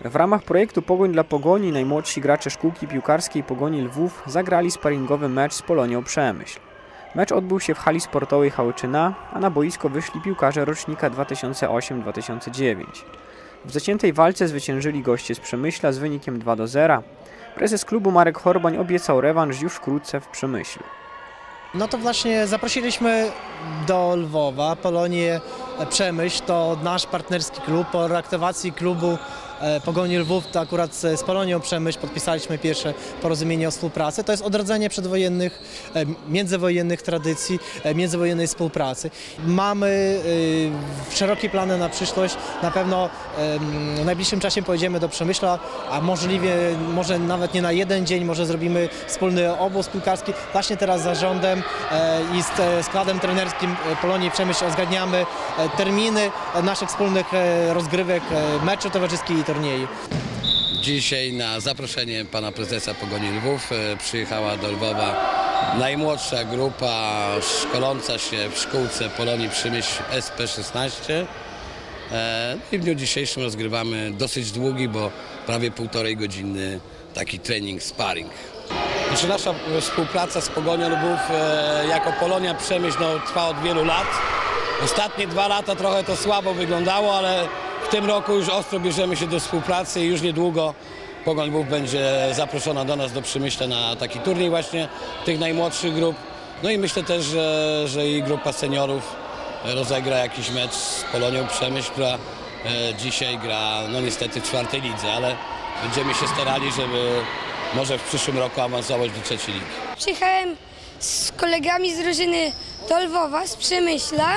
W ramach projektu Pogoń dla Pogoni najmłodsi gracze szkółki piłkarskiej Pogoni Lwów zagrali sparingowy mecz z Polonią Przemyśl. Mecz odbył się w hali sportowej Hałyczyna, a na boisko wyszli piłkarze rocznika 2008-2009. W zaciętej walce zwyciężyli goście z Przemyśla z wynikiem 2-0. Prezes klubu Marek Horbań obiecał rewanż już wkrótce w Przemyślu. No to właśnie zaprosiliśmy do Lwowa Polonię Przemyśl, to nasz partnerski klub. Po reaktywacji klubu Pogoni Lwów, to akurat z Polonią Przemyśl podpisaliśmy pierwsze porozumienie o współpracy. To jest odrodzenie przedwojennych, międzywojennych tradycji, międzywojennej współpracy. Mamy szerokie plany na przyszłość. Na pewno w najbliższym czasie pojedziemy do Przemyśla, a możliwie, może nawet nie na jeden dzień, może zrobimy wspólny obóz piłkarski. Właśnie teraz z zarządem i z składem trenerskim Polonii Przemyśl uzgadniamy terminy naszych wspólnych rozgrywek, meczów towarzyskich i turnieju. Dzisiaj na zaproszenie pana prezesa Pogoni Lwów przyjechała do Lwowa najmłodsza grupa szkoląca się w szkółce Polonii Przemyśl SP16. I w dniu dzisiejszym rozgrywamy dosyć długi, bo prawie 1,5 godziny taki trening sparring. Znaczy nasza współpraca z Pogonią Lwów jako Polonia Przemyśl trwa od wielu lat. Ostatnie 2 lata trochę to słabo wyglądało, ale w tym roku już ostro bierzemy się do współpracy i już niedługo Pogoń Lwów będzie zaproszona do nas do Przemyśla na taki turniej właśnie tych najmłodszych grup. No i myślę też, że i grupa seniorów rozegra jakiś mecz z Polonią Przemyśl, która dzisiaj gra no niestety w 4. lidze, ale będziemy się starali, żeby może w przyszłym roku awansować do 3. ligi. Przyjechałem z kolegami z drużyny do Lwowa, z Przemyśla.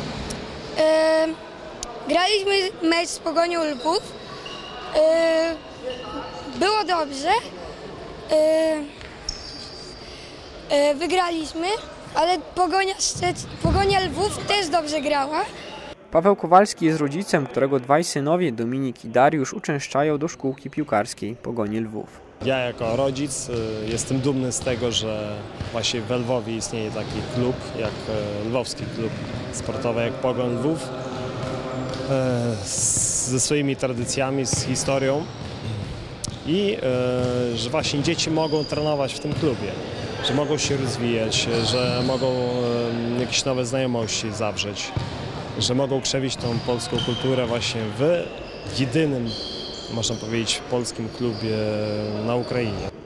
Graliśmy mecz z Pogonią Lwów. Było dobrze. Wygraliśmy, ale Pogonia Lwów też dobrze grała. Paweł Kowalski jest rodzicem, którego 2 synowie, Dominik i Dariusz, uczęszczają do szkółki piłkarskiej Pogoni Lwów. Ja jako rodzic jestem dumny z tego, że właśnie w Lwowie istnieje taki klub, jak lwowski klub sportowy, jak Pogoń Lwów, ze swoimi tradycjami, z historią i że właśnie dzieci mogą trenować w tym klubie, że mogą się rozwijać, że mogą jakieś nowe znajomości zawrzeć, że mogą krzewić tą polską kulturę właśnie w jedynym, można powiedzieć, polskim klubie na Ukrainie.